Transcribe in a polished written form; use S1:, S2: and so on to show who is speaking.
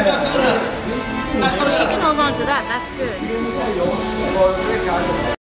S1: Well, she can hold on to that. That's good.